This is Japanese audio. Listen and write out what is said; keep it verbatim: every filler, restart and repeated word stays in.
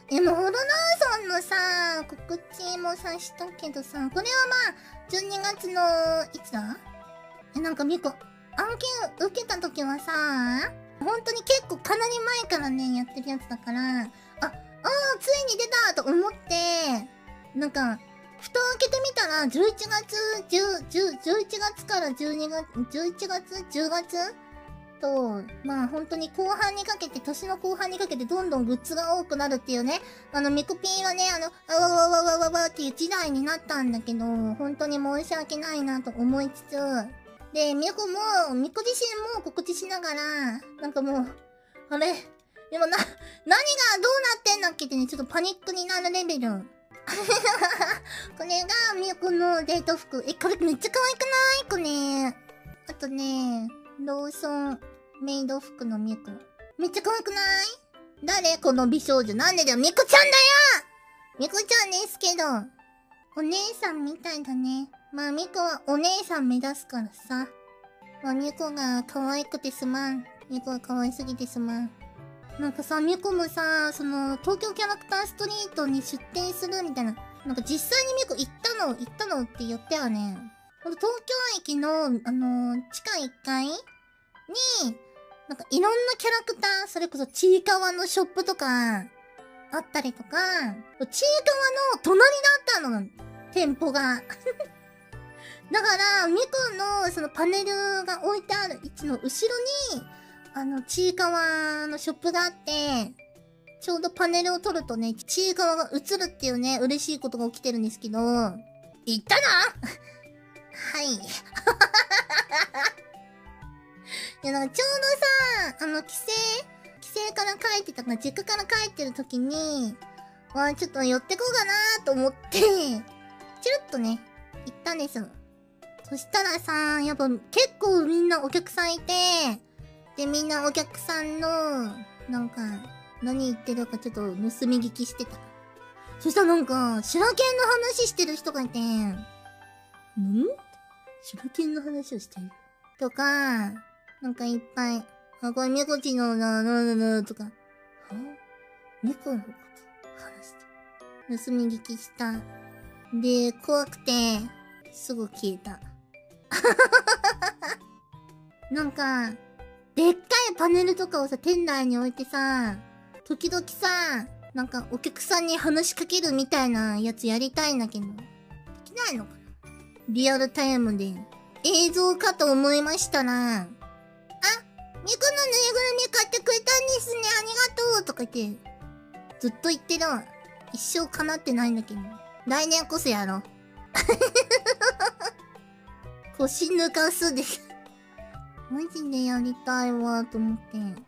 え、もうホロナーソンのさ、告知もさしたけどさ、これはまあ、じゅうにがつの、いつだえ、なんかミコ、案件受けた時はさ、本当に結構かなり前からね、やってるやつだから、あ、あー、ついに出たと思って、なんか、蓋を開けてみたら、じゅういちがつ、じゅう、じゅう、じゅういちがつからじゅうにがつ、じゅういちがつ ?じゅうがつと、まあ本当に後半にかけて、年の後半にかけてどんどんグッズが多くなるっていうね、あのミコピーはね、あの、あわわわわわわっていう時代になったんだけど、本当に申し訳ないなと思いつつ、で、ミコも、ミコ自身も告知しながら、なんかもう、あれ今な、何がどうなってんだっけってね、ちょっとパニックになるレベル。これがミコのデート服。え、これめっちゃ可愛くないこれ。あとね、ローソンメイド服のミコ。めっちゃ可愛くない？誰この美少女。なんでだよ、ミコちゃんだよ！ミコちゃんですけど。お姉さんみたいだね。まあ、ミコはお姉さん目指すからさ。まあ、ミコが可愛くてすまん。ミコは可愛すぎてすまん。なんかさ、ミコもさ、その、東京キャラクターストリートに出店するみたいな。なんか実際にミコ行ったの、行ったのって言ったよね。ほんと東京駅の、あのー、地下いっかいに、なんかいろんなキャラクター、それこそちいかわのショップとか、あったりとか、ちいかわの隣だったの、店舗が。だから、ミコのそのパネルが置いてある位置の後ろに、あの、ちいかわのショップがあって、ちょうどパネルを撮るとね、ちいかわが映るっていうね、嬉しいことが起きてるんですけど、行ったなはい。いや、なんかちょうどさ、あの、帰省帰省から帰ってたから、実家から帰ってる時に、わあ、ちょっと寄ってこうかなーと思って、チルッとね、行ったんですよ。そしたらさ、やっぱ結構みんなお客さんいて、で、みんなお客さんの、なんか、何言ってるかちょっと盗み聞きしてた。そしたらなんか、シュラケンの話してる人がいて、んシュラケンの話をしているとか、なんかいっぱい、あ、これミコチのな、な、な、な、とか、はミコのこと話して、盗み聞きした。で、怖くて、すぐ消えた。なんか、でっかいパネルとかをさ、店内に置いてさ、時々さ、なんかお客さんに話しかけるみたいなやつやりたいんだけど、できないのかな？リアルタイムで。映像かと思いましたら、あ、ミコのぬいぐるみ買ってくれたんですね、ありがとうとか言って、ずっと言ってる。一生叶ってないんだけど。来年こそやろう。腰抜かすで。マジでやりたいわ、と思って。